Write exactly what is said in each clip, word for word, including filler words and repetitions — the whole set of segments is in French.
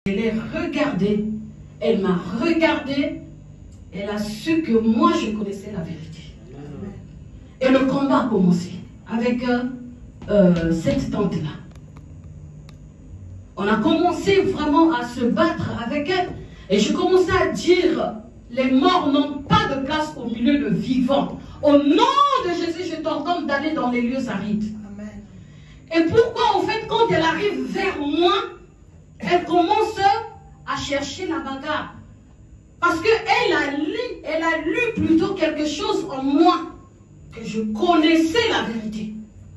Elle est regardée, elle m'a regardé, elle a su que moi je connaissais la vérité. Et le combat a commencé avec euh, euh, cette tante-là. On a commencé vraiment à se battre avec elle. Et je commençais à dire, les morts n'ont pas de place au milieu de vivants. Au nom de Jésus, je t'ordonne d'aller dans les lieux arides. Amen. Et pourquoi, en fait, quand elle arrive vers moi, elle commence à chercher la bagarre? Parce qu'elle a lu, elle a lu plutôt quelque chose en moi, que je connaissais la vérité.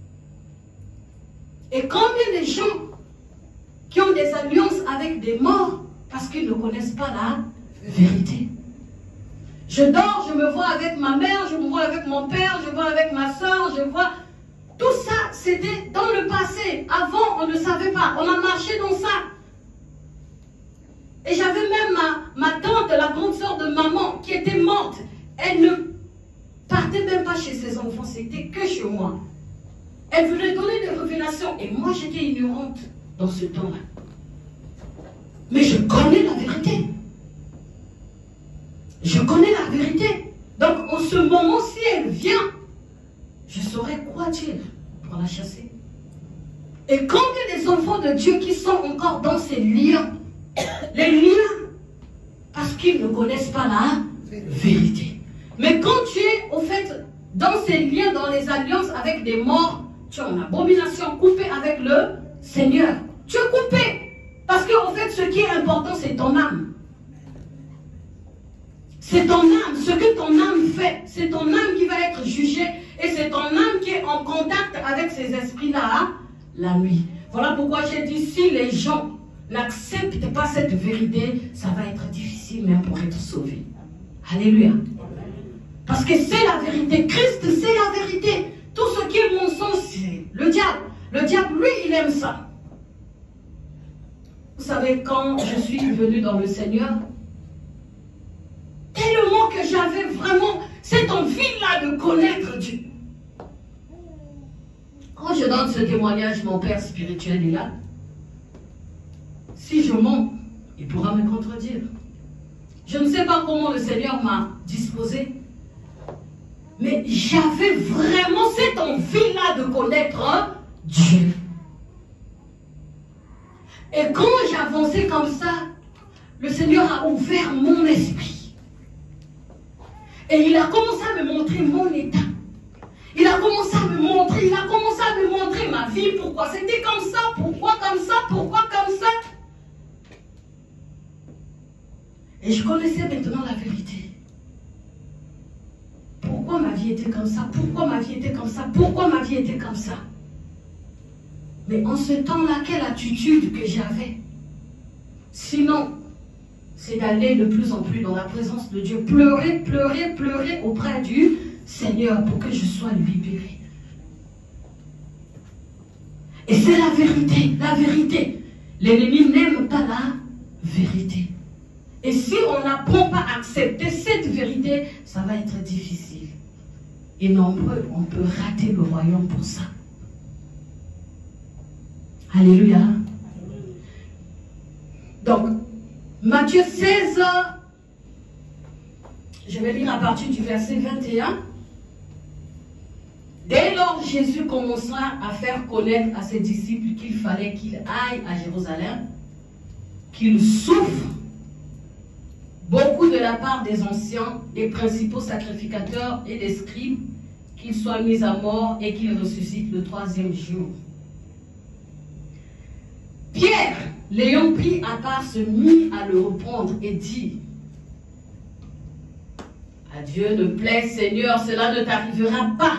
Et combien de gens qui ont des alliances avec des morts parce qu'ils ne connaissent pas la vérité? Je dors, je me vois avec ma mère, je me vois avec mon père, je me vois avec ma soeur, je vois... Tout ça, c'était dans le passé. Avant, on ne savait pas. On a marché dans ça. Et j'avais même ma, ma tante, la grande soeur de maman, qui était morte. Elle ne partait même pas chez ses enfants, c'était que chez moi. Elle voulait donner des révélations. Et moi, j'étais ignorante dans ce temps-là. Mais je connais la vérité. Je connais la vérité. Donc, en ce moment, si elle vient, je saurais quoi dire pour la chasser. Et quand il y a des enfants de Dieu qui sont encore dans ces liens, les liens, parce qu'ils ne connaissent pas la vérité. Mais quand tu es, au fait, dans ces liens, dans les alliances avec des morts, tu es en abomination, coupé avec le Seigneur. Tu es coupé. Parce qu'en fait, ce qui est important, c'est ton âme. C'est ton âme, ce que ton âme fait. C'est ton âme qui va être jugée. Et c'est ton âme qui est en contact avec ces esprits-là la nuit. Voilà pourquoi j'ai dit, si les gens n'acceptent pas cette vérité, ça va être difficile même pour être sauvé. Alléluia. Parce que c'est la vérité. Christ, c'est la vérité. Tout ce qui est mensonge, c'est le diable. Le diable, lui, il aime ça. Vous savez, quand je suis venue dans le Seigneur, tellement que j'avais vraiment cette envie-là de connaître Dieu. Quand je donne ce témoignage, mon père spirituel est là. Si je mens, il pourra me contredire. Je ne sais pas comment le Seigneur m'a disposé, mais j'avais vraiment cette envie-là de connaître Dieu. Et quand j'avançais comme ça, le Seigneur a ouvert mon esprit. Et il a commencé à me montrer mon état. Il a commencé à me montrer, il a commencé à me montrer ma vie, pourquoi c'était comme ça, pourquoi comme ça, pourquoi comme ça. Et je connaissais maintenant la vérité. Pourquoi ma vie était comme ça, pourquoi ma vie était comme ça, pourquoi ma vie était comme ça. Mais en ce temps-là, quelle attitude que j'avais. Sinon, c'est d'aller de plus en plus dans la présence de Dieu, pleurer, pleurer, pleurer auprès du Seigneur pour que je sois libéré. Et c'est la vérité, la vérité. L'ennemi n'aime pas la vérité. Et si on n'apprend pas à accepter cette vérité, ça va être difficile. Et nombreux, on peut rater le royaume pour ça. Alléluia. Donc, Matthieu seize, je vais lire à partir du verset vingt et un. Dès lors, Jésus commença à faire connaître à ses disciples qu'il fallait qu'il aille à Jérusalem, qu'il souffre beaucoup de la part des anciens, des principaux sacrificateurs et des scribes, qu'il soit mis à mort et qu'il ressuscite le troisième jour. Pierre, l'ayant pris à part, se mit à le reprendre et dit: à Dieu ne plaît, Seigneur, cela ne t'arrivera pas.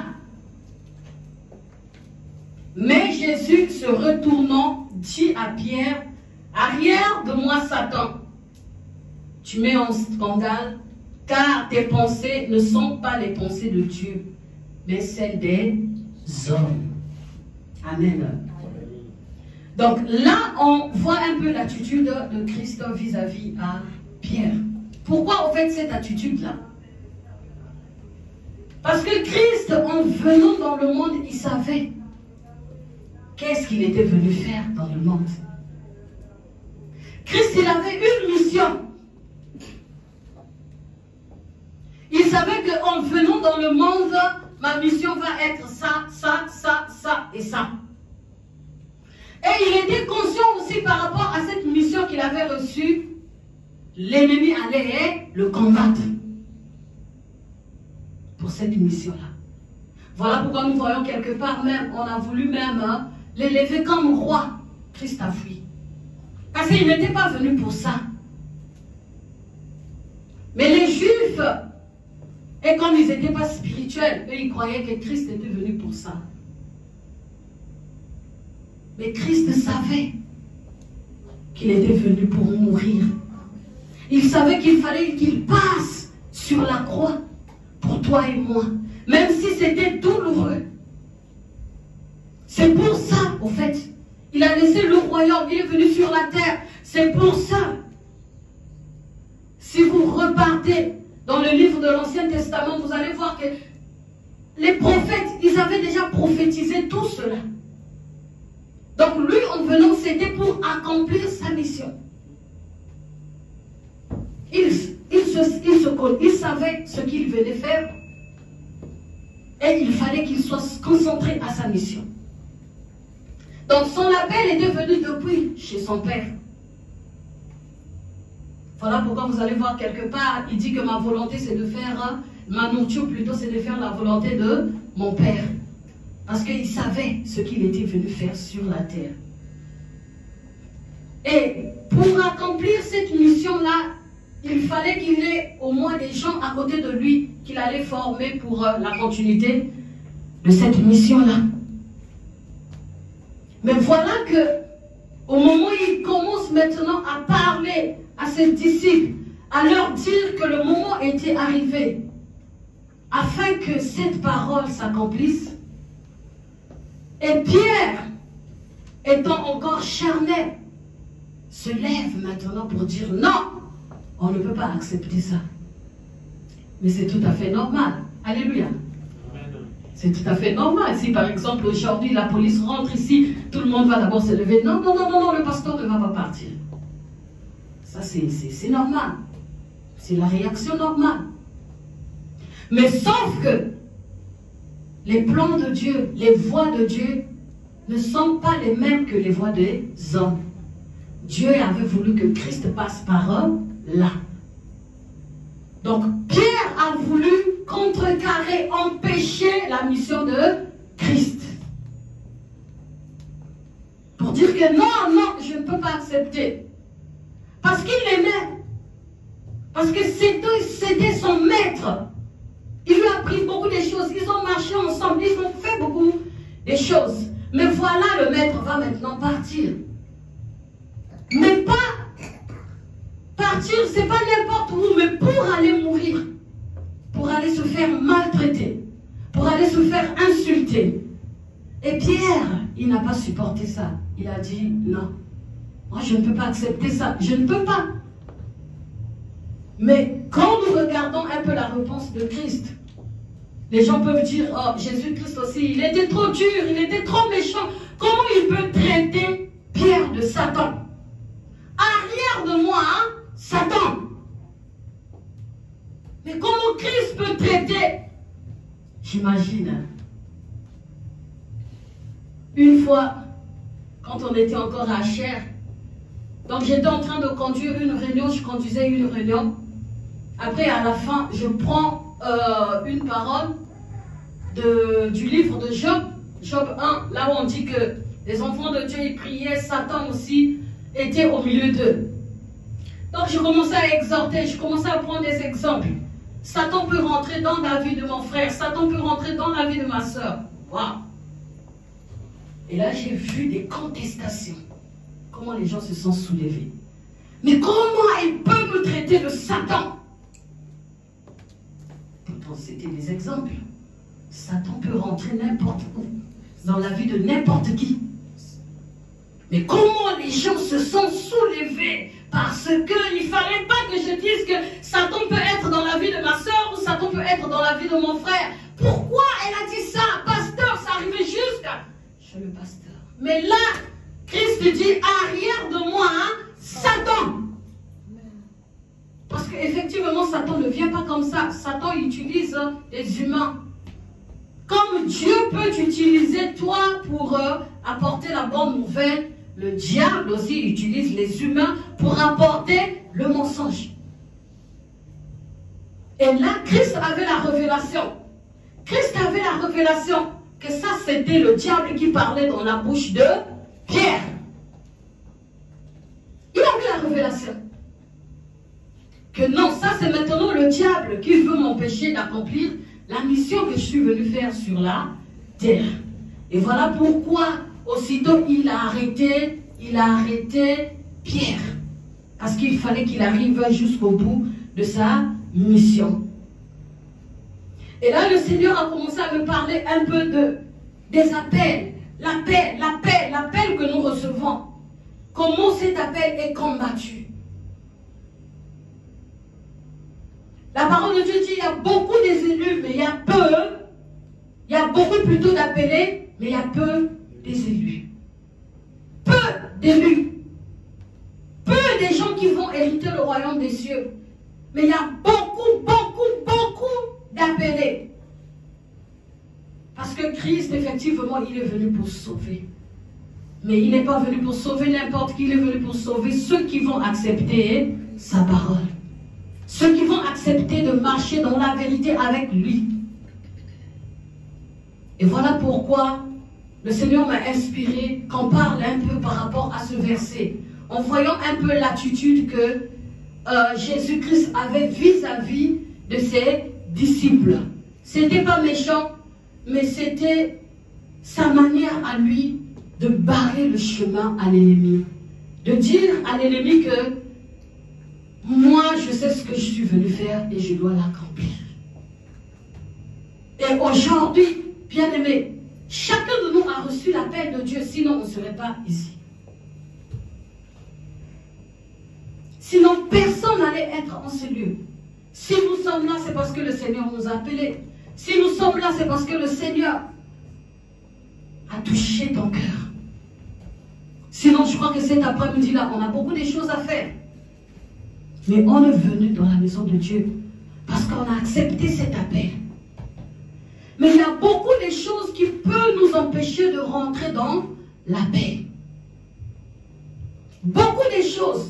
Mais Jésus, se retournant, dit à Pierre: arrière de moi, Satan. Tu mets en scandale, car tes pensées ne sont pas les pensées de Dieu, mais celles des hommes. Amen. Donc là, on voit un peu l'attitude de Christ vis-à-vis à Pierre. Pourquoi en fait cette attitude-là? Parce que Christ, en venant dans le monde, il savait qu'est-ce qu'il était venu faire dans le monde. Christ, il avait une mission. Il savait qu'en venant dans le monde, ma mission va être ça, ça, ça, ça et ça. Et il était conscient aussi par rapport à cette mission qu'il avait reçue. L'ennemi allait le combattre pour cette mission-là. Voilà pourquoi nous voyons quelque part même, on a voulu même hein, l'élever comme roi. Christ a fui. Parce qu'il n'était pas venu pour ça. Mais les Juifs, et comme ils n'étaient pas spirituels, eux, ils croyaient que Christ était venu pour ça. Mais Christ savait qu'il était venu pour mourir. Il savait qu'il fallait qu'il passe sur la croix pour toi et moi. Même si c'était douloureux. C'est pour ça, au fait, il a laissé le royaume, il est venu sur la terre. C'est pour ça. Si vous repartez dans le livre de l'Ancien Testament, vous allez voir que les prophètes, ils avaient déjà prophétisé tout cela. Donc lui, en venant, c'était pour accomplir sa mission. Il, il, se, il, se, il savait ce qu'il venait faire. Et il fallait qu'il soit concentré à sa mission. Donc son appel était venu depuis chez son père. Voilà pourquoi vous allez voir quelque part, il dit que ma volonté c'est de faire, ma nourriture plutôt c'est de faire la volonté de mon père. Parce qu'il savait ce qu'il était venu faire sur la terre. Et pour accomplir cette mission-là, il fallait qu'il ait au moins des gens à côté de lui qu'il allait former pour la continuité de cette mission-là. Mais voilà que au moment où il commence maintenant à parler à ses disciples, à leur dire que le moment était arrivé, afin que cette parole s'accomplisse, et Pierre, étant encore charnel, se lève maintenant pour dire non, on ne peut pas accepter ça. Mais c'est tout à fait normal. Alléluia. C'est tout à fait normal. Si par exemple aujourd'hui la police rentre ici, tout le monde va d'abord se lever. Non, non, non, non, non, le pasteur ne va pas partir. Ça c'est normal. C'est la réaction normale. Mais sauf que les plans de Dieu, les voies de Dieu ne sont pas les mêmes que les voies des hommes. Dieu avait voulu que Christ passe par eux là. Donc Pierre a voulu contrecarrer, empêcher la mission de Christ. Pour dire que non, non, je ne peux pas accepter. Parce qu'il l'aimait. Parce que c'était son maître. Il lui a appris beaucoup de choses. Ils ont marché ensemble. Ils ont fait beaucoup de choses. Mais voilà, le maître va maintenant partir. Mais pas partir, c'est pas n'importe où, mais pour aller mourir. Pour aller se faire maltraiter. Pour aller se faire insulter. Et Pierre, il n'a pas supporté ça. Il a dit non. Moi, je ne peux pas accepter ça. Je ne peux pas. Mais quand nous regardons un peu la réponse de Christ, les gens peuvent dire, oh, Jésus-Christ aussi, il était trop dur, il était trop méchant. Comment il peut traiter Pierre de Satan? Arrière de moi, hein, Satan. Mais comment Christ peut traiter? J'imagine. Une fois, quand on était encore à Cher, donc j'étais en train de conduire une réunion, je conduisais une réunion. Après, à la fin, je prends euh, une parole de, du livre de Job, Job un, là où on dit que les enfants de Dieu, ils priaient, Satan aussi était au milieu d'eux. Donc je commençais à exhorter, je commençais à prendre des exemples. Satan peut rentrer dans la vie de mon frère, Satan peut rentrer dans la vie de ma soeur. Waouh! Et là, j'ai vu des contestations. Comment les gens se sont soulevés. Mais comment il peut nous traiter de Satan? Pourtant, c'était des exemples. Satan peut rentrer n'importe où, dans la vie de n'importe qui. Mais comment les gens se sont soulevés? Parce qu'il ne fallait pas que je dise que Satan peut être dans la vie de ma soeur ou Satan peut être dans la vie de mon frère. Pourquoi elle a dit ça? Pasteur, ça arrivait jusqu'à chez le pasteur. Mais là, Christ dit, arrière de moi, hein, Satan. Parce qu'effectivement, Satan ne vient pas comme ça. Satan utilise les humains. Comme Dieu peut t'utiliser toi pour euh, apporter la bonne nouvelle, le diable aussi utilise les humains pour apporter le mensonge. Et là, Christ avait la révélation. Christ avait la révélation que ça, c'était le diable qui parlait dans la bouche de Pierre. Il avait la révélation. Que non, ça c'est maintenant le diable qui veut m'empêcher d'accomplir la mission que je suis venu faire sur la terre. Et voilà pourquoi aussitôt il a arrêté, il a arrêté Pierre. Parce qu'il fallait qu'il arrive jusqu'au bout de sa mission. Et là le Seigneur a commencé à me parler un peu de, des appels. L'appel, l'appel, l'appel que nous recevons. Comment cet appel est combattu. La parole de Dieu dit, il y a beaucoup des élus, mais il y a peu. Il y a beaucoup plutôt d'appelés, mais il y a peu des élus. Peu d'élus. Peu des gens qui vont hériter le royaume des cieux. Mais il y a beaucoup, beaucoup, beaucoup d'appelés. Parce que Christ, effectivement, il est venu pour sauver. Mais il n'est pas venu pour sauver n'importe qui, il est venu pour sauver ceux qui vont accepter sa parole. Ceux qui vont accepter de marcher dans la vérité avec lui. Et voilà pourquoi le Seigneur m'a inspiré qu'on parle un peu par rapport à ce verset. En voyant un peu l'attitude que euh, Jésus-Christ avait vis-à-vis de ses disciples. C'était pas méchant, mais c'était sa manière à lui de barrer le chemin à l'ennemi. De dire à l'ennemi que moi, je sais ce que je suis venu faire et je dois l'accomplir. Et aujourd'hui, bien aimé, chacun de nous a reçu l'appel de Dieu, sinon on ne serait pas ici. Sinon, personne n'allait être en ce lieu. Si nous sommes là, c'est parce que le Seigneur nous a appelés. Si nous sommes là, c'est parce que le Seigneur a touché ton cœur. Sinon, je crois que cet après-midi-là, on a beaucoup de choses à faire. Mais on est venu dans la maison de Dieu parce qu'on a accepté cet appel. Mais il y a beaucoup de choses qui peuvent nous empêcher de rentrer dans la paix. Beaucoup de choses.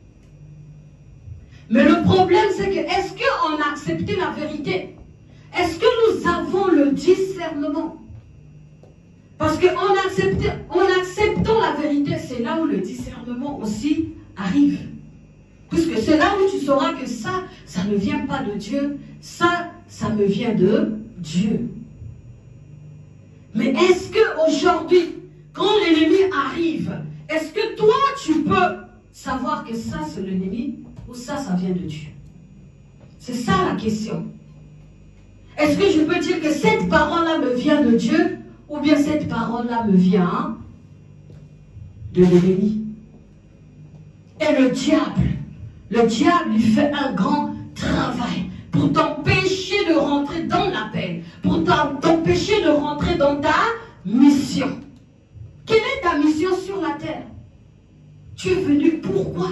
Mais le problème, c'est que est-ce qu'on a accepté la vérité? Est-ce que nous avons le discernement? Parce qu'en acceptant la vérité, c'est là où le discernement aussi arrive. Puisque c'est là où tu sauras que ça, ça ne vient pas de Dieu. Ça, ça me vient de Dieu. Mais est-ce qu'aujourd'hui, quand l'ennemi arrive, est-ce que toi, tu peux savoir que ça, c'est l'ennemi ou ça, ça vient de Dieu? C'est ça la question. Est-ce que je peux dire que cette parole-là me vient de Dieu ou bien cette parole-là me vient de l'ennemi? Et le diable, le diable, il fait un grand travail pour t'empêcher de rentrer dans l'appel, pour t'empêcher de rentrer dans ta mission. Quelle est ta mission sur la terre? Tu es venu pourquoi?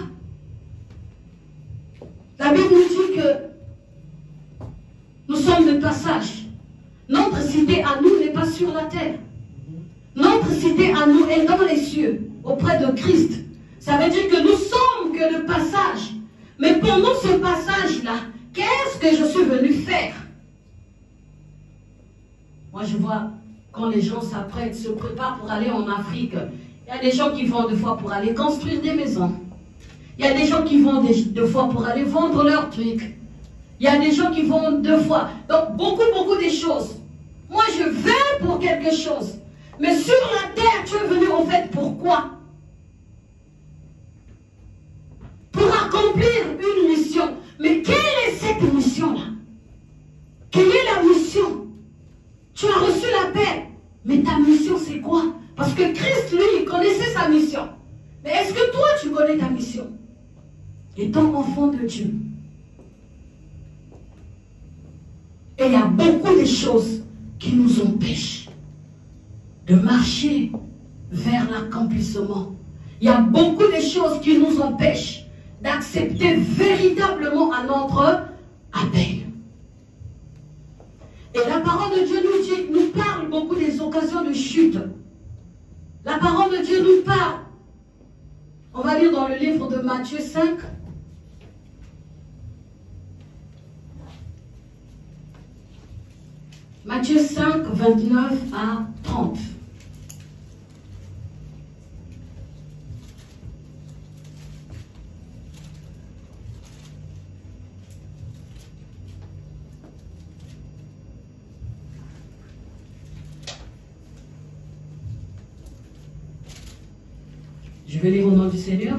La Bible nous dit que nous sommes de passage. Notre cité à nous n'est pas sur la terre. Notre cité à nous est dans les cieux, auprès de Christ. Ça veut dire que nous sommes que de passage. Mais pendant ce passage-là, qu'est-ce que je suis venu faire? Moi, je vois quand les gens s'apprêtent, se préparent pour aller en Afrique. Il y a des gens qui vont deux fois pour aller construire des maisons. Il y a des gens qui vont des, deux fois pour aller vendre leurs trucs. Il y a des gens qui vont deux fois. Donc, beaucoup, beaucoup de choses. Moi, je vais pour quelque chose. Mais sur la terre, tu es venu en fait pourquoi? Pour accomplir une mission. Mais quelle est cette mission-là? Quelle est la mission? Tu as reçu l'appel. Mais ta mission, c'est quoi? Parce que Christ, lui, il connaissait sa mission. Mais est-ce que toi, tu connais ta mission? Étant enfant de Dieu. Et il y a beaucoup de choses qui nous empêchent de marcher vers l'accomplissement. Il y a beaucoup de choses qui nous empêchent d'accepter véritablement à notre appel. Et la parole de Dieu nous dit, nous parle beaucoup des occasions de chute. La parole de Dieu nous parle. On va lire dans le livre de Matthieu cinq. Matthieu cinq, vingt-neuf à trente. Je vais lire au nom du Seigneur.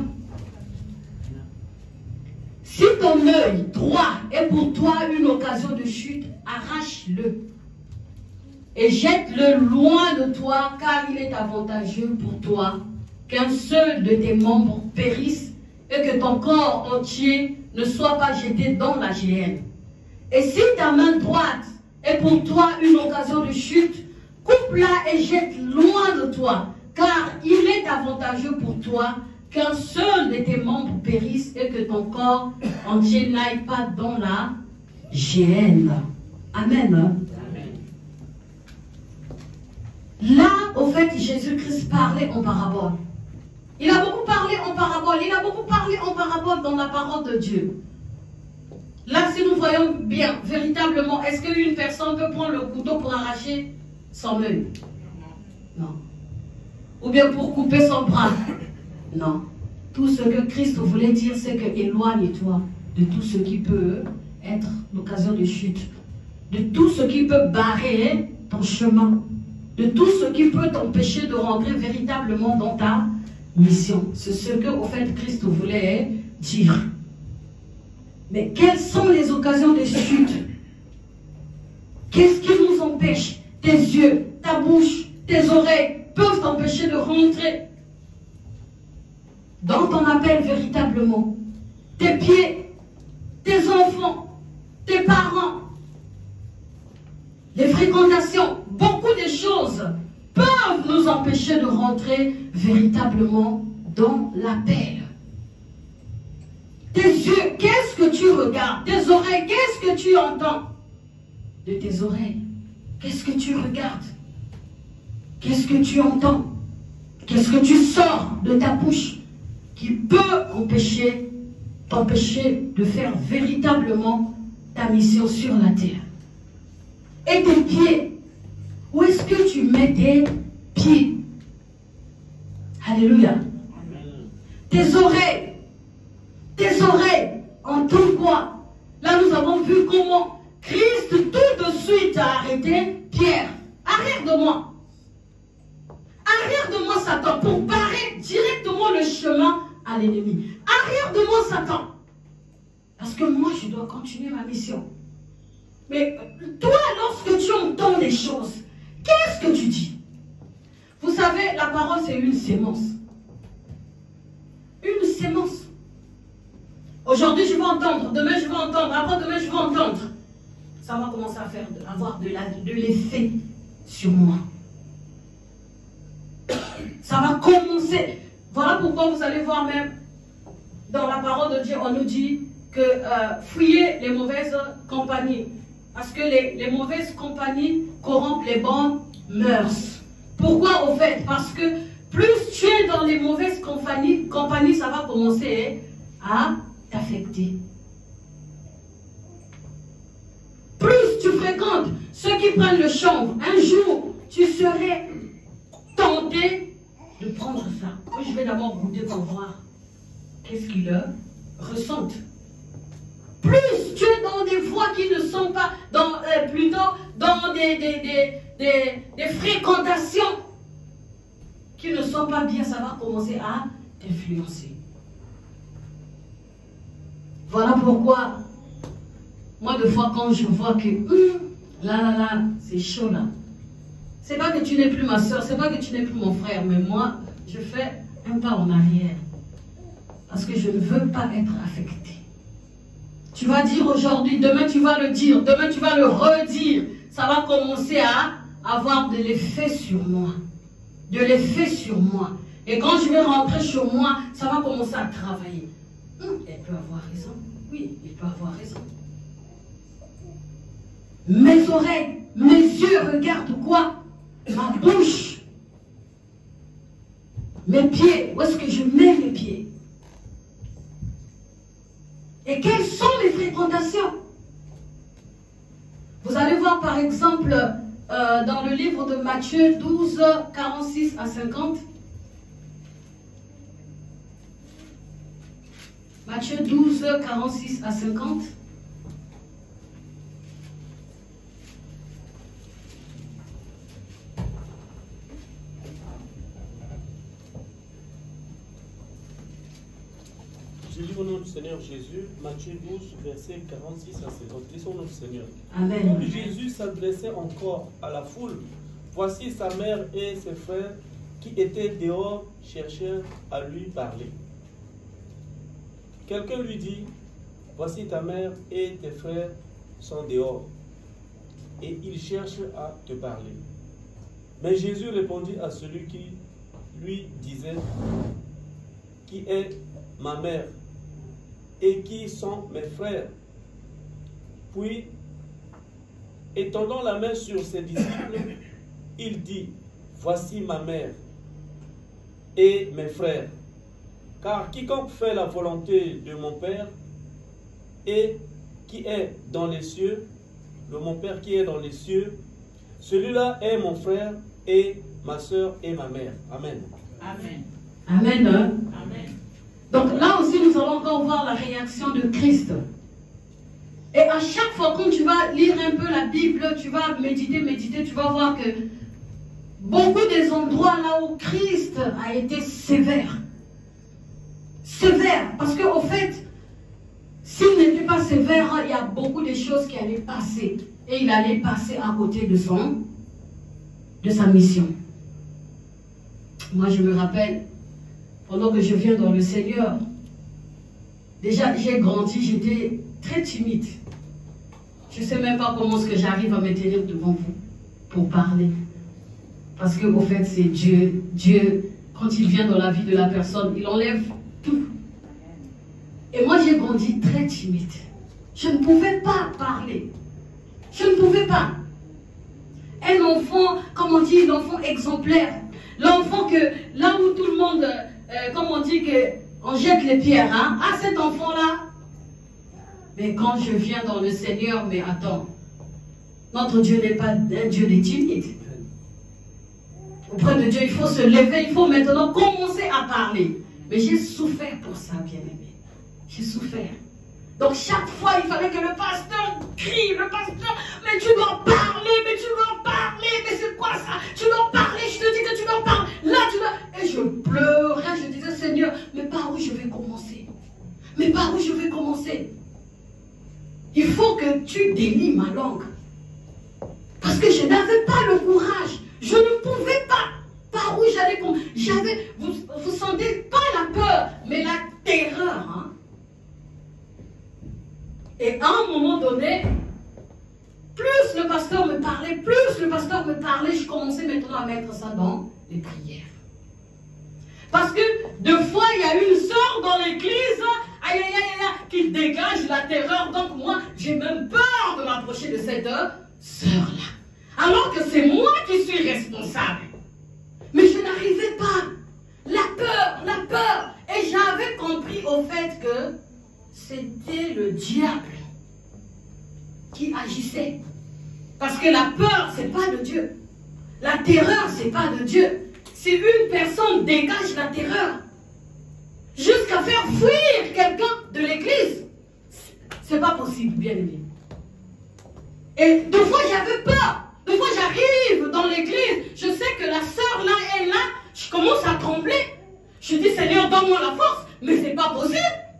Si ton œil droit est pour toi une occasion de chute, arrache-le et jette-le loin de toi, car il est avantageux pour toi qu'un seul de tes membres périsse et que ton corps entier ne soit pas jeté dans la géhenne. Et si ta main droite est pour toi une occasion de chute, coupe-la et jette loin de toi, car il est avantageux pour toi qu'un seul de tes membres périsse et que ton corps entier n'aille pas dans la géhenne. Amen. Amen. Là, au fait, Jésus-Christ parlait en parabole. Il a beaucoup parlé en parabole. Il a beaucoup parlé en parabole dans la parole de Dieu. Là, si nous voyons bien, véritablement, est-ce qu'une personne peut prendre le couteau pour arracher son œil? Non. Ou bien pour couper son bras? Non. Tout ce que Christ voulait dire, c'est que éloigne-toi de tout ce qui peut être l'occasion de chute, de tout ce qui peut barrer ton chemin, de tout ce qui peut t'empêcher de rentrer véritablement dans ta mission. C'est ce que, au fait, Christ voulait dire. Mais quelles sont les occasions de chute? Qu'est-ce qui nous empêche? Tes yeux, ta bouche, tes oreilles peuvent t'empêcher de rentrer dans ton appel véritablement. Tes pieds, tes enfants, tes parents, les fréquentations, beaucoup de choses peuvent nous empêcher de rentrer véritablement dans l'appel. Tes yeux, qu'est-ce que tu regardes? Tes oreilles, qu'est-ce que tu entends? De tes oreilles, qu'est-ce que tu regardes? Qu'est-ce que tu entends? Qu'est-ce que tu sors de ta bouche qui peut empêcher, t'empêcher de faire véritablement ta mission sur la terre? Et tes pieds, où est-ce que tu mets tes pieds? Alléluia. Tes oreilles, tes oreilles entendent quoi? Là, nous avons vu comment Christ tout de suite a arrêté Pierre. Arrière de moi. Arrière de moi, Satan, pour barrer directement le chemin à l'ennemi. Arrière de moi, Satan. Parce que moi, je dois continuer ma mission. Mais toi, lorsque tu entends des choses, qu'est-ce que tu dis? Vous savez, la parole, c'est une sémence. Une sémence. Aujourd'hui, je vais entendre. Demain, je vais entendre. Après, demain, je vais entendre. Ça va commencer à faire, avoir de, de l'effet sur moi. Ça va commencer. Voilà pourquoi vous allez voir même dans la parole de Dieu, on nous dit que euh, fuyez les mauvaises compagnies. Parce que les, les mauvaises compagnies corrompent les bonnes mœurs. Pourquoi au fait? Parce que plus tu es dans les mauvaises compagnies, compagnies ça va commencer à t'affecter. Plus tu fréquentes ceux qui prennent le chanvre, un jour tu serais tenté de prendre ça. Moi, je vais d'abord goûter pour voir qu'est-ce qu'ils ressentent. Plus tu es dans des voies qui ne sont pas, dans, euh, plutôt dans des, des, des, des, des fréquentations qui ne sont pas bien, ça va commencer à t'influencer. Voilà pourquoi, moi, de fois, quand je vois que, hum, là, là, là, c'est chaud, là. C'est pas que tu n'es plus ma soeur, c'est pas que tu n'es plus mon frère, mais moi, je fais un pas en arrière. Parce que je ne veux pas être affecté. Tu vas dire aujourd'hui, demain tu vas le dire, demain tu vas le redire. Ça va commencer à avoir de l'effet sur moi. De l'effet sur moi. Et quand je vais rentrer chez moi, ça va commencer à travailler. Hum, elle peut avoir raison. Oui, il peut avoir raison. Mes oreilles, mes yeux regardent quoi? Ma bouche. Mes pieds, où est-ce que je mets mes pieds? Et quelles sont mes fréquentations? Vous allez voir par exemple euh, dans le livre de Matthieu douze, quarante-six à cinquante. Matthieu douze, quarante-six à cinquante. Je lis au nom du Seigneur Jésus, Matthieu douze, versets quarante-six à cinquante. Lisons notre Seigneur. Amen. Puis Jésus s'adressait encore à la foule. Voici sa mère et ses frères qui étaient dehors cherchèrent à lui parler. Quelqu'un lui dit, voici ta mère et tes frères sont dehors et ils cherchent à te parler. Mais Jésus répondit à celui qui lui disait, qui est ma mère et qui sont mes frères? Puis, étendant la main sur ses disciples, il dit, voici ma mère et mes frères. Car quiconque fait la volonté de mon Père et qui est dans les cieux, de mon Père qui est dans les cieux, celui-là est mon frère et ma soeur et ma mère. Amen. Amen. Amen. Hein? Amen. Donc là aussi, nous allons encore voir la réaction de Christ. Et à chaque fois que tu vas lire un peu la Bible, tu vas méditer, méditer, tu vas voir que beaucoup des endroits là où Christ a été sévère. Sévère. Parce qu'au fait, s'il n'était pas sévère, il y a beaucoup de choses qui allaient passer. Et il allait passer à côté de son, de sa mission. Moi, je me rappelle, pendant que je viens dans le Seigneur, déjà, j'ai grandi, j'étais très timide. Je ne sais même pas comment est-ce que j'arrive à me tenir devant vous pour parler. Parce que, au fait, c'est Dieu. Dieu, quand il vient dans la vie de la personne, il enlève tout. Et moi, j'ai grandi très timide. Je ne pouvais pas parler. Je ne pouvais pas. Un enfant, comme on dit, l'enfant exemplaire. L'enfant que, là où tout le monde, euh, comme on dit, que on jette les pierres, hein, à cet enfant-là. Mais quand je viens dans le Seigneur, mais attends, notre Dieu n'est pas un Dieu des timides. Auprès de Dieu, il faut se lever, il faut maintenant commencer à parler. Mais j'ai souffert pour ça, bien-aimé. J'ai souffert. Donc chaque fois, il fallait que le pasteur crie, le pasteur, mais tu dois parler, mais tu dois parler, mais c'est quoi ça? Tu dois parler, je te dis que tu dois parler. Là, tu dois... Et je pleurais, je disais, Seigneur, mais par où je vais commencer? Mais par où je vais commencer? Il faut que tu délies ma langue. Parce que je n'avais pas le courage. Je ne pouvais pas. Par où j'allais commencer? J'avais... Vous ne sentez pas la peur, mais la terreur, hein? Et à un moment donné, plus le pasteur me parlait, plus le pasteur me parlait, je commençais maintenant à mettre ça dans les prières. Parce que deux fois, il y a une sœur dans l'église, aïe, aïe, aïe, aïe, qui dégage la terreur. Donc moi, j'ai même peur de m'approcher de cette sœur-là. Alors que c'est moi qui suis responsable. Mais je n'arrivais pas. La peur, la peur. Et j'avais compris au fait que c'était le diable qui agissait. Parce que la peur, ce n'est pas de Dieu. La terreur, ce n'est pas de Dieu. Si une personne dégage la terreur, jusqu'à faire fuir quelqu'un de l'église, ce n'est pas possible, bien aimé. Et deux fois, j'avais peur. Deux fois, j'arrive dans l'église, je sais que la sœur là est là, je commence à trembler. Je dis, Seigneur, donne-moi la force, mais ce n'est pas possible.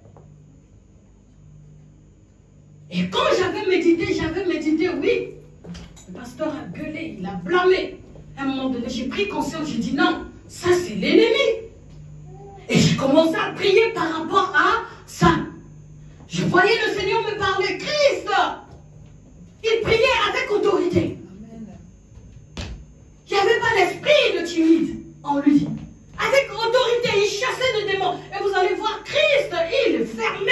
Et quand j'avais médité, j'avais médité, oui, le pasteur a gueulé, il a blâmé. À un moment donné, j'ai pris conscience, j'ai dit non, ça c'est l'ennemi. Et j'ai commencé à prier par rapport à ça. Je voyais le Seigneur me parler, Christ. Il priait avec autorité. Il n'y avait pas l'esprit de timide en lui. Avec autorité. fermé